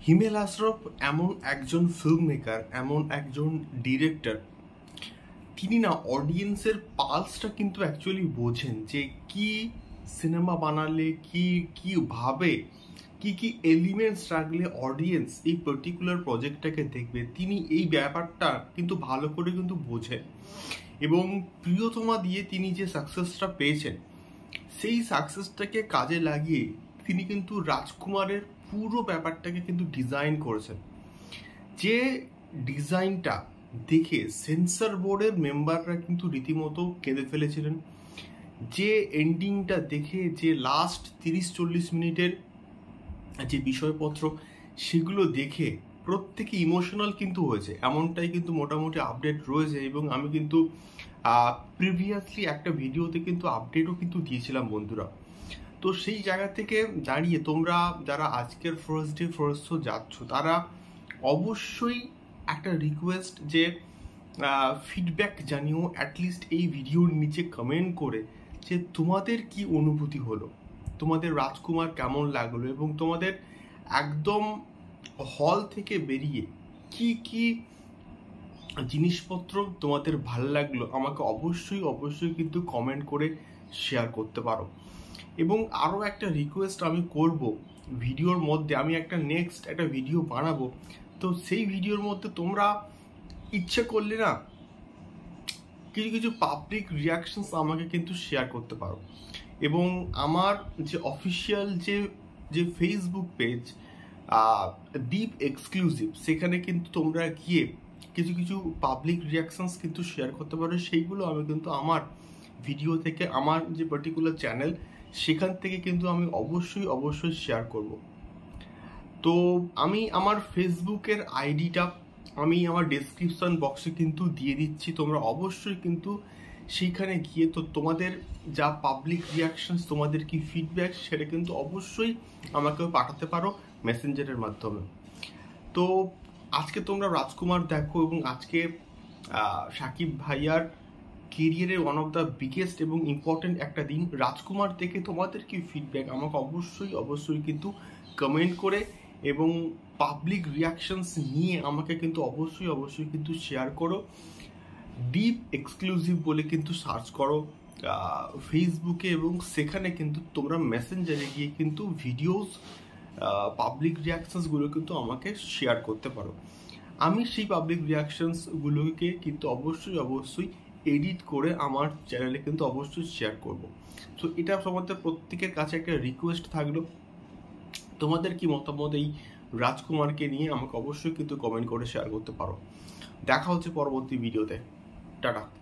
হিমেল আশরাফ এমন একজন film maker, এমন একজন ডিরেক্টর, তিনি না অডিয়েন্সের পালসটা কিন্তু অ্যাকচুয়ালি বোঝেন যে কি সিনেমা বানালে কিভাবে কি এলিমেন্টস রাখলে অডিয়েন্স এই পার্টিকুলার প্রজেক্টটাকে দেখবে। তিনি এই ব্যাপারটা কিন্তু ভালো করে কিন্তু বোঝেন এবং প্রিয়তমা দিয়ে তিনি যে সাকসেসটা পেয়েছেন সেই সাকসেসটাকে কাজে লাগিয়ে তিনি কিন্তু রাজকুমারের পুরো ব্যাপারটাকে কিন্তু ডিজাইন করেছেন। যে ডিজাইনটা দেখে সেন্সর বোর্ডের মেম্বাররা কিন্তু রীতিমতো কেঁদে ফেলেছিলেন। যে এন্ডিংটা দেখে, যে লাস্ট 30-40 মিনিটের যে বিষয়পত্র সেগুলো দেখে প্রত্যেকে ইমোশনাল কিন্তু হয়েছে, এমনটাই কিন্তু মোটামুটি আপডেট রয়েছে। এবং আমি কিন্তু প্রিভিয়াসলি একটা ভিডিওতে কিন্তু আপডেটও কিন্তু দিয়েছিলাম বন্ধুরা। তো সেই জায়গা থেকে দাঁড়িয়ে তোমরা যারা আজকের ফার্স্ট ডে ফার্স্ট শো যাচ্ছ, তারা অবশ্যই একটা রিকোয়েস্ট যে ফিডব্যাক জানিও অ্যাটলিস্ট এই ভিডিওর নিচে কমেন্ট করে, যে তোমাদের কি অনুভূতি হলো, তোমাদের রাজকুমার কেমন লাগলো এবং তোমাদের একদম হল থেকে বেরিয়ে কি কি জিনিসপত্র তোমাদের ভালো লাগলো আমাকে অবশ্যই কিন্তু কমেন্ট করে শেয়ার করতে পারো। এবং আরও একটা রিকোয়েস্ট আমি করব, ভিডিওর মধ্যে আমি একটা নেক্সট একটা ভিডিও বানাবো, তো সেই ভিডিওর মধ্যে তোমরা ইচ্ছে করলে না কিছু পাবলিক রিয়াকশনস আমাকে কিন্তু শেয়ার করতে পারো। এবং আমার যে অফিসিয়াল যে ফেসবুক পেজ ডিপ এক্সক্লুসিভ, সেখানে কিন্তু তোমরা গিয়ে কিছু পাবলিক রিয়াকশনস কিন্তু শেয়ার করতে পারো। সেইগুলো আমি কিন্তু আমার ভিডিও থেকে, আমার যে পার্টিকুলার চ্যানেল সেখান থেকে কিন্তু আমি অবশ্যই শেয়ার করব। তো আমি আমার ফেসবুকের আইডিটা আমি আমার ডেসক্রিপশন বক্সে কিন্তু দিয়ে দিচ্ছি, তোমরা অবশ্যই কিন্তু সেইখানে গিয়ে তো তোমাদের যা পাবলিক রিয়াকশনস, তোমাদের কি ফিডব্যাক, সেটা কিন্তু অবশ্যই আমাকেও পাঠাতে পারো মেসেঞ্জারের মাধ্যমে। তো আজকে তোমরা রাজকুমার দেখো এবং আজকে সাকিব ভাইয়ার কেরিয়ারের ওয়ান অফ দ্য বিগেস্ট এবং ইম্পর্টেন্ট একটা দিন। রাজকুমার দেখে তোমাদের কি ফিডব্যাক আমাকে অবশ্যই কিন্তু কমেন্ট করে এবং পাবলিক রিয়াকশনস নিয়ে আমাকে কিন্তু অবশ্যই কিন্তু শেয়ার করো। ডিপ এক্সক্লুসিভ বলে কিন্তু সার্চ করো ফেসবুকে এবং সেখানে কিন্তু তোমরা মেসেঞ্জারে গিয়ে কিন্তু ভিডিওস পাবলিক রিয়াকশনসগুলো কিন্তু আমাকে শেয়ার করতে পারো। আমি সেই পাবলিক রিয়াকশনসগুলোকে কিন্তু অবশ্যই এডিট করে আমার চ্যানেলে কিন্তু অবশ্যই শেয়ার করব। সো এটা তোমাদের প্রত্যেকের কাছে একটা রিকোয়েস্ট থাকলো, তোমাদের কি মতামত এই রাজকুমারকে নিয়ে আমাকে অবশ্যই কিন্তু কমেন্ট করে শেয়ার করতে পারো। দেখা হচ্ছে পরবর্তী ভিডিওতে। টাটা।